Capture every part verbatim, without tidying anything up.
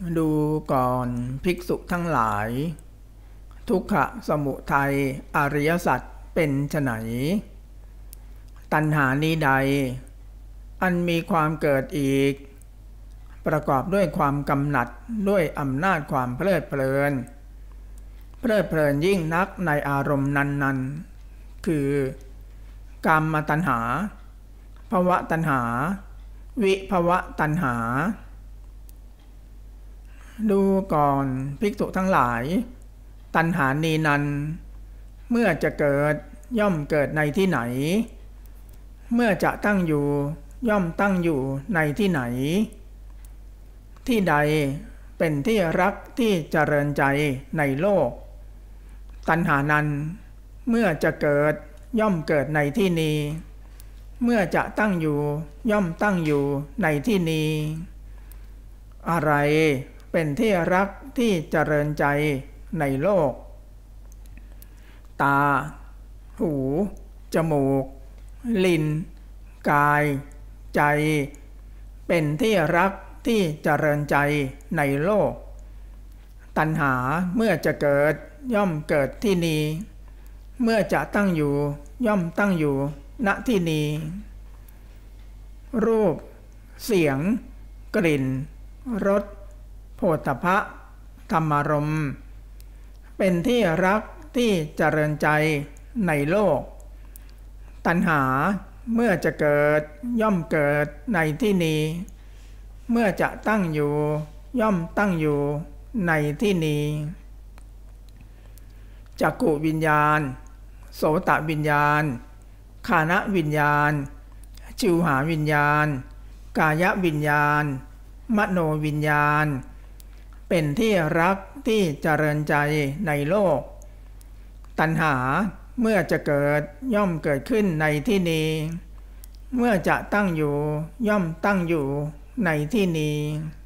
ดูก่อนภิกษุทั้งหลายทุกขสมุทัยอริยสัจเป็นไฉนตัณหานี้ใดอันมีความเกิดอีกประกอบด้วยความกำหนัดด้วยอำนาจความเพลิดเพลินเพลิดเพลินยิ่งนักในอารมณ์นั้นๆคือกามตัณหาภวตัณหาวิภวตัณหาดูก่อนภิกษุทั้งหลายตัณหานี้นั้นเมื่อจะเกิดย่อมเกิดในที่ไหนเมื่อจะตั้งอยู่ย่อมตั้งอยู่ในที่ไหนที่ใดเป็นที่รักที่เจริญใจในโลกตัณหานั้นเมื่อจะเกิดย่อมเกิดในที่นี้เมื่อจะตั้งอยู่ย่อมตั้งอยู่ในที่นี้อะไรเป็นที่รักที่เจริญใจในโลกตาหูจมูกลิ้นกายใจเป็นที่รักที่เจริญใจในโลกตัณหาเมื่อจะเกิดย่อมเกิดที่นี้เมื่อจะตั้งอยู่ย่อมตั้งอยู่ณที่นี้รูปเสียงกลิ่นรสโผฏฐัพพะธรรมารมณ์เป็นที่รักที่เจริญใจในโลกตัณหาเมื่อจะเกิดย่อมเกิดในที่นี้เมื่อจะตั้งอยู่ย่อมตั้งอยู่ในที่นี้จักขุวิญญาณโสตวิญญาณฆานวิญญาณชิวหาวิญญาณกายวิญญาณมโนวิญญาณเป็นที่รักที่เจริญใจในโลกตัณหาเมื่อจะเกิดย่อมเกิดขึ้นในที่นี้เมื่อจะตั้งอยู่ย่อมตั้งอยู่ในที่นี้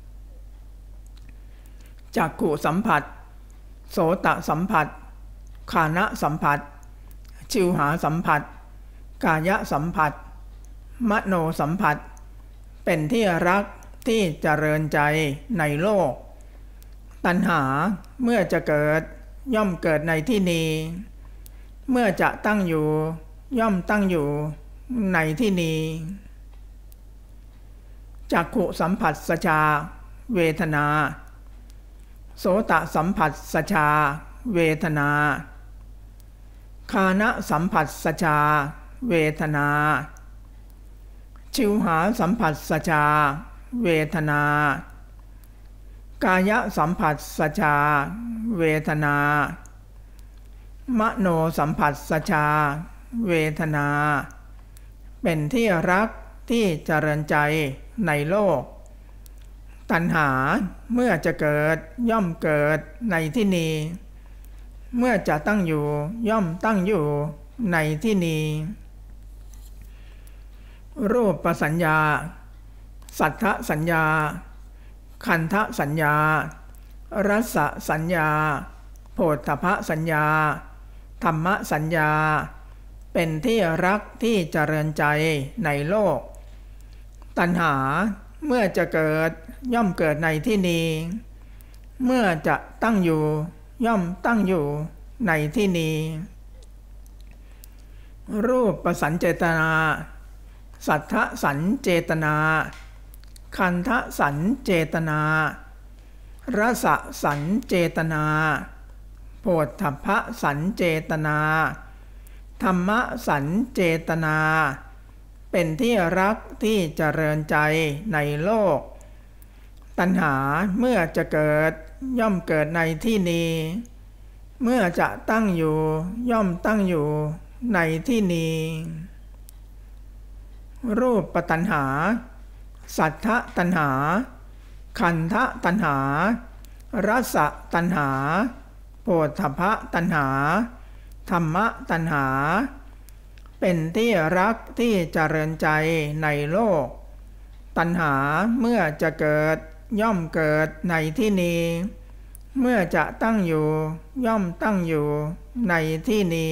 จักขุสัมผัสโสตสัมผัสฆานสัมผัสชิวหาสัมผัสกายสัมผัสมโนสัมผัสเป็นที่รักที่เจริญใจในโลกตัณหาเมื่อจะเกิดย่อมเกิดในที่นี้เมื่อจะตั้งอยู่ย่อมตั้งอยู่ในที่นี้จักขุสัมผัสสชาเวทนาโสตสัมผัสสชาเวทนาฆานสัมผัสสชาเวทนาชิวหาสัมผัสสชาเวทนากายสัมผัสสชาเวทนามโนสัมผัสสชาเวทนาเป็นที่รักที่เจริญใจในโลกตัณหาเมื่อจะเกิดย่อมเกิดในที่นี้เมื่อจะตั้งอยู่ย่อมตั้งอยู่ในที่นี้รูปสัญญาสัทธสัญญาขันธสัญญารสสัญญาโผฏฐัพพสัญญาธรรมสัญญาเป็นที่รักที่เจริญใจในโลกตัณหาเมื่อจะเกิดย่อมเกิดในที่นี้เมื่อจะตั้งอยู่ย่อมตั้งอยู่ในที่นี้รูปสัญเจตนาสัทธสัญเจตนาขันธสัญเจตนารสสัญเจตนาโผฏฐัพพสัญเจตนาธรรมสัญเจตนาเป็นที่รักที่เจริญใจในโลกตัณหาเมื่อจะเกิดย่อมเกิดในที่นี้เมื่อจะตั้งอยู่ย่อมตั้งอยู่ในที่นี้รูปตัณหาสัทธตัณหาขันธตัณหารสตัณหาโผฏฐัพพตัณหาธรรมตัณหาเป็นที่รักที่เจริญใจในโลกตัณหาเมื่อจะเกิดย่อมเกิดในที่นี้เมื่อจะตั้งอยู่ย่อมตั้งอยู่ในที่นี้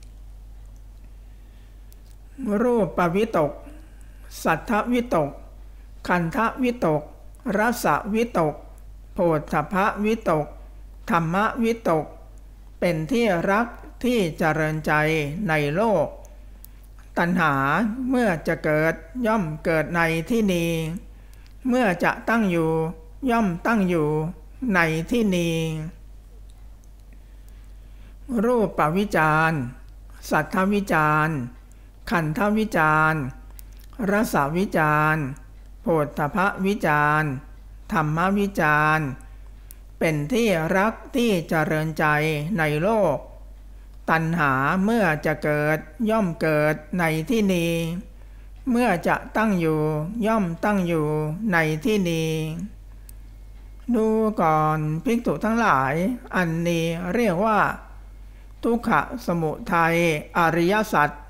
รูปวิตกสัทธวิตกขันธวิตกรสวิตกโพธพวิตกธรรมวิตกเป็นที่รักที่เจริญใจในโลกตัณหาเมื่อจะเกิดย่อมเกิดในที่นี้เมื่อจะตั้งอยู่ย่อมตั้งอยู่ในที่นี้รูปวิจารสัทธวิจารขันธวิจารรสวิจารโผฏฐัพพวิจารธรรมวิจารเป็นที่รักที่เจริญใจในโลกตัณหาเมื่อจะเกิดย่อมเกิดในที่นี้เมื่อจะตั้งอยู่ย่อมตั้งอยู่ในที่นี้ดูก่อนภิกษุทั้งหลายอันนี้เรียกว่าทุกขสมุทัยอริยสัจ